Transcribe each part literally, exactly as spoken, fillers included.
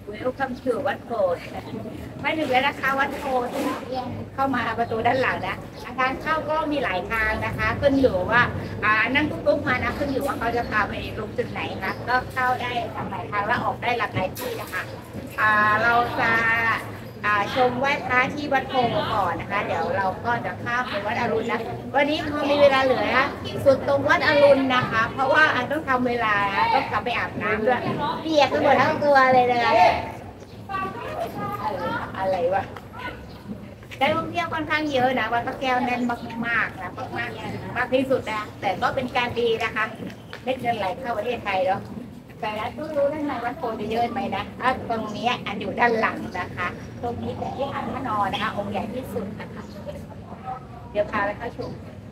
Welcome to วัดโพธิ์ไม่ถึงแล้วนะคะวัดโพธิ์ที่เข้ามาประตูด้านหลังนะทางเข้าก็มีหลายทางนะคะขึ้นอยู่ว่าอ่านั่งตุ๊กๆมานะขึ้นอยู่ว่าเขาจะพาไปลงจุดไหนนะก็เข้าได้ทางหลายทางและออกได้หลากหลายที่นะคะอ่าเราจะชมไหว้พระที่วัดโพธิ์ก่อนนะคะเดี๋ยวเราก็จะข้ามไปวัดอรุณนะวันนี้พอมีเวลาเหลือสุดตรงวัดอรุณนะคะเพราะว่าต้องทำเวลาต้องกลับไปอาบน้ำด้วยเปียกทั้งหมดทั้งตัวเลยนะคะอะไรวะได้ท่องเที่ยวค่อนข้างเยอะนะวัดพระแก้วแน่นมากๆนะมากมากมากที่สุดนะแต่ก็เป็นการดีนะคะเม็ดเงินไหลเข้าประเทศไทยเนาะแต่แล้วต้องรู้ด้านในวัดโพธิ์จะเยอะไหมนะอ่ะตรงนี้อันอยู่ด้านหลังนะคะตรงนี้เป็นวิหารพระนอนนะคะองค์ใหญ่ที่สุดนะคะเดี๋ยวพาไปเข้าชม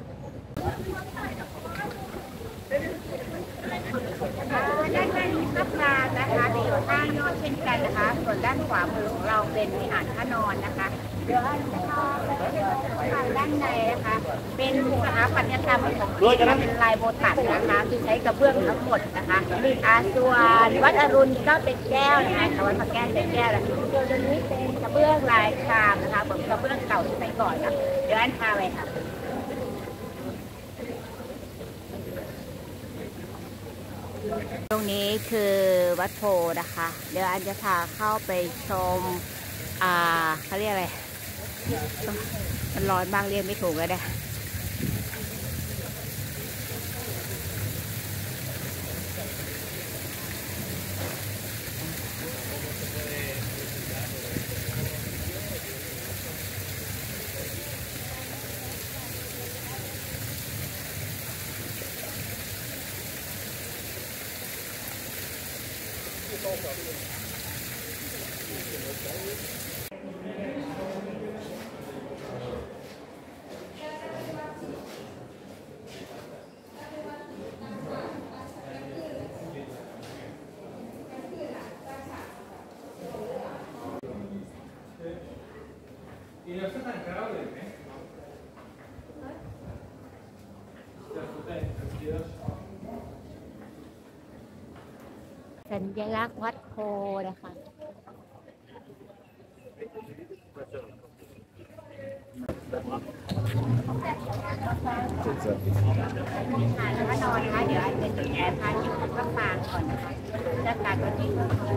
ด้านในมีพระปรางนะคะที่อยู่ข้างยอดเช่นกันนะคะส่วนด้านขวามือของเราเป็นวิหารพระนอนนะคะเดี๋ยวด้านนอกด้านในนะคะเป็นสถาปัตยกรรมของเป็นลายโบตันนะคะคือใช้กระเบื้องทั้งหมดนะคะอาส่วนวัดอรุณก็เป็นแก้วนะคะวัดพระแก้วเป็นแก้วแล้วส่วนนี้เป็นกระเบื้องลายครามนะคะเหมือนกระเบื้องเก่าสมัยก่อนค่ะเดี๋ยวอันพาไปค่ะตรงนี้คือวัดโพธิ์นะคะเดี๋ยวอันจะพาเข้าไปชมอ่าเขาเรียกอะไรมันร้อนมากเรียกไม่ถูกเลยนะสัญลักษณ์วัดโพนะคะมีฐานพระนอนนะคะเดี๋ยวอันเป็นแอร์พายุพระปรางก่อนนะคะจะการวันนี้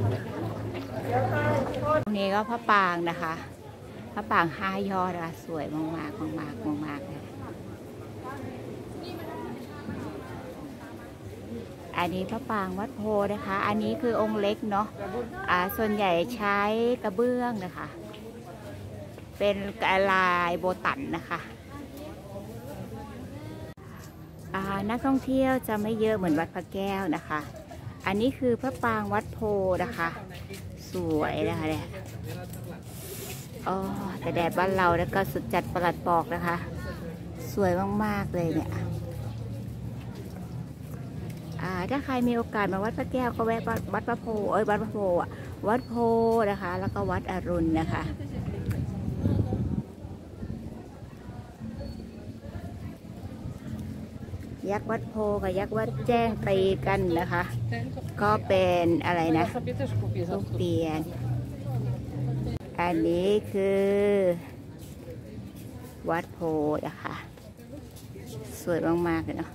ตรงนี้ก็พระปรางนะคะพระปรางห้ายอดนะคะสวยมากมากมากมากมากเลยอันนี้พระปรางวัดโพนะคะอันนี้คือองค์เล็กเนาะอ่าส่วนใหญ่ใช้กระเบื้องนะคะเป็นลายโบตันนะคะอ่านักท่องเที่ยวจะไม่เยอะเหมือนวัดพระแก้วนะคะอันนี้คือพระปรางวัดโพนะคะสวยนะคะเนี่ยอ๋อแต่แดดบ้านเราแล้วก็สุดจัดประหลัดบอกนะคะสวยมากๆเลยเนี่ยถ้าใครมีโอกาสมาวัดพระแก้วก็แวะวัดพระโพเอ้ยวัดพระโพอ่ะวัดโพนะคะแล้วก็วัดอรุณนะคะยักษ์วัดโพกับยักษ์วัดแจ้งตีกันนะคะก็เป็นอะไรนะลูกเตียนอันนี้คือวัดโพนะคะสวยมากๆเลยเนาะ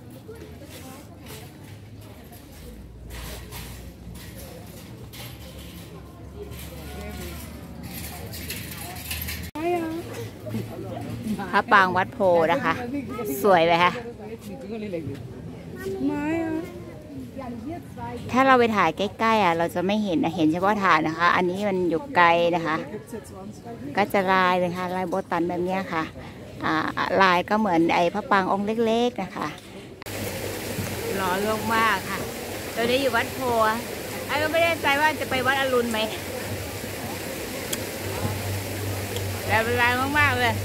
พระปรางวัดโพนะคะสวยไหมคะถ้าเราไปถ่ายใกล้ๆอ่ะเราจะไม่เห็นนะเห็นเฉพาะฐานนะคะอันนี้มันอยู่ไกลนะคะก็จะลายเลยค่ะลายโบตันแบบนี้ค่ะลายก็เหมือนไอ้พระปรางองค์เล็กๆนะคะร้อนลงมากค่ะตอนนี้อยู่วัดโพไอ้ก็ไม่แน่ใจว่าจะไปวัดอรุณไหมแต่เป็นลายมากๆเลย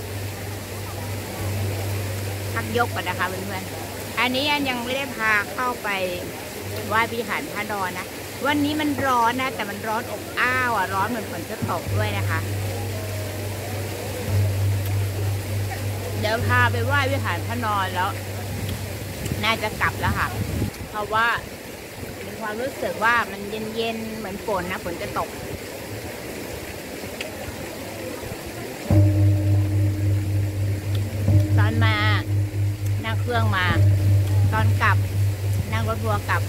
พักยกก่อนนะคะเพื่อนๆอันนี้อันยังไม่ได้พาเข้าไปไหว้วิหารพระนอนนะวันนี้มันร้อนนะแต่มันร้อนอบอ้าวอ่ะร้อนเหมือนฝนจะตกด้วยนะคะเดี๋ยวพาไปไหว้วิหารพระนอนแล้วน่าจะกลับแล้วค่ะเพราะว่ามีความรู้สึกว่ามันเย็นๆเหมือนฝนนะฝนจะตกตอนมานั่งเครื่องมาตอนกลับนั่งรถทัวร์กลับ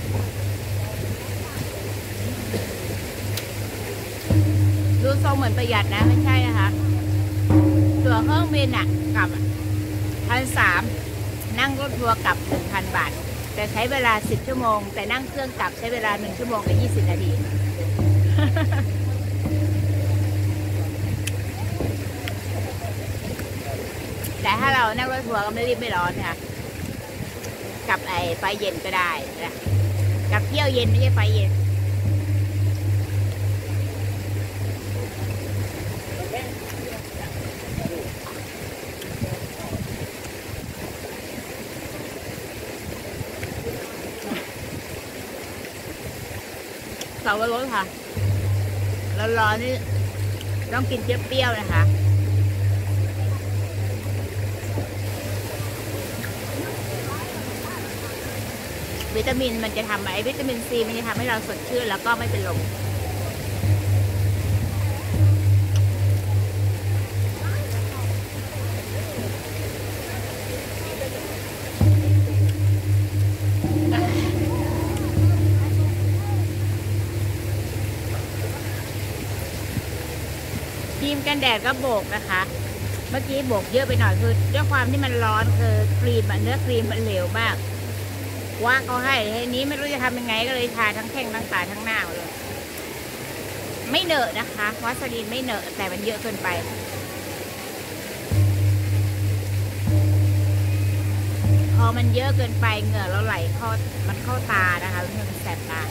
ดูทรงเหมือนประหยัดนะไม่ใช่นะคะตั๋วเครื่องบินอ่ะกลับพันสามนั่งรถทัวร์กลับหนึ่งพันบาทแต่ใช้เวลาสิบชั่วโมงแต่นั่งเครื่องกลับใช้เวลาหนึ่งชั่วโมงกับยี่สิบนาที แต่ถ้าเรานั่งรถทัวร์ก็ไม่รีบไม่ร้อนค่ะกับไอ้ไฟเย็นก็ได้นะกับเที่ยวเย็นไม่ใช่ไฟเย็นสับปะรดค่ะร้อนๆนี่ต้องกินเปรี้ยวๆนะคะวิตามินมันจะทำไอ้วิตามินซีมันจะทำให้เราสดชื่นแล้วก็ไม่เป็นลมครีมกันแดดก็โบกนะคะเมื่อกี้โบกเยอะไปหน่อยคือด้วยความที่มันร้อนคือครีมเนื้อครีมมันเหลวมากว่าเขาให้ทีนี้ไม่รู้จะทำยังไงก็เลยทาทั้งแข้งทั้งขาทั้งหน้าเลยไม่เหนอะนะคะวาสลีนไม่เหนอะแต่มันเยอะเกินไปพอมันเยอะเกินไปเหงื่อเราไหลเข้ามันเข้าตานะคะมันแสบตา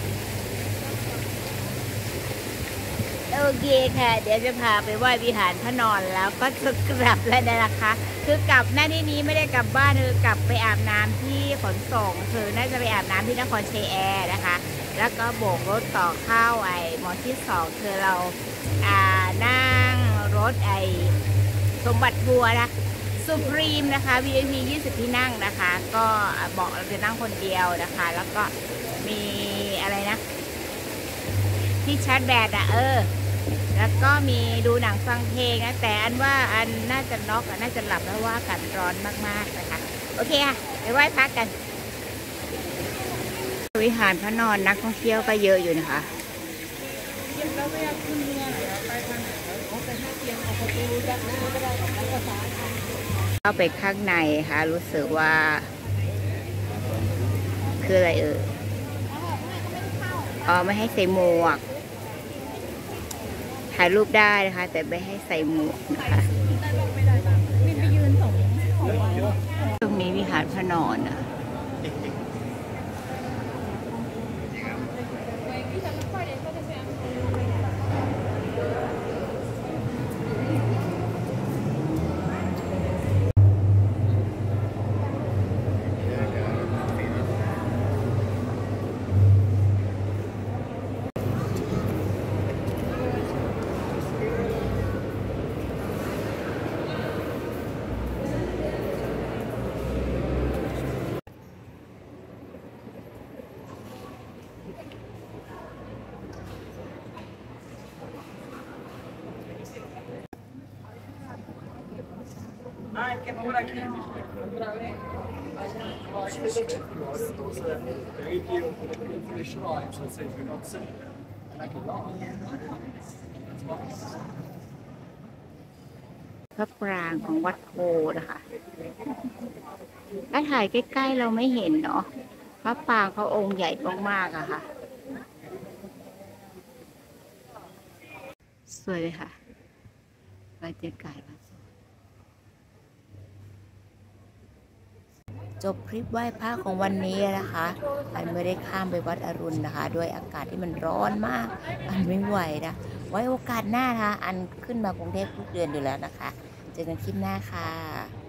โอเคค่ะเดี๋ยวจะพาไปไหว้วิหารพระนอนแล้วก็จะกลับแล้วนะคะคือกลับหน้าที่นี้ไม่ได้กลับบ้านคือกลับไปอาบน้ำที่ขนส่งคือน่าจะไปอาบน้ำที่นครชัยแอร์นะคะแล้วก็โบกรถต่อเข้าไอ้หมอที่สองคือเราอ่านั่งรถไอ้สมบัติทัวร์นะสุพรีมนะคะ วี ไอ พี ยี่สิบที่นั่งนะคะก็บอกเราจะนั่งคนเดียวนะคะแล้วก็มีอะไรนะที่ชาร์จแบตอ่ะเออแล้วก็มีดูหนังฟังเพลงนะแต่อันว่าอันน่าจะน็อกน่าจะหลับแล้วว่าอากาศร้อนมากๆนะคะโอเคค่ะไปไหว้พระกันวิหารพระนอนนักท่องเที่ยวก็เยอะอยู่นะคะเข้าไปข้างในค่ะรู้สึกว่าคืออะไรเอออ๋อไม่ให้ใส่หมวกถ่ายรูปได้นะคะแต่ไม่ให้ใส่หมวกนะคะตรงนี้วิหารพระนอนอ่ะพระปรางของวัดโพนะคะถ้าถ่ายใกล้ๆเราไม่เห็นเนาะพระปรางเขาองค์ใหญ่มากๆอะค่ะสวยเลยค่ะบรรยากาศจบคลิปไหว้พระของวันนี้นะคะอันไม่ได้ข้ามไปวัดอรุณนะคะด้วยอากาศที่มันร้อนมากอันไม่ไหวนะไว้โอกาสหน้านะคะอันขึ้นมากรุงเทพทุกเดือนอยู่แล้วนะคะเจอกันคลิปหน้าค่ะ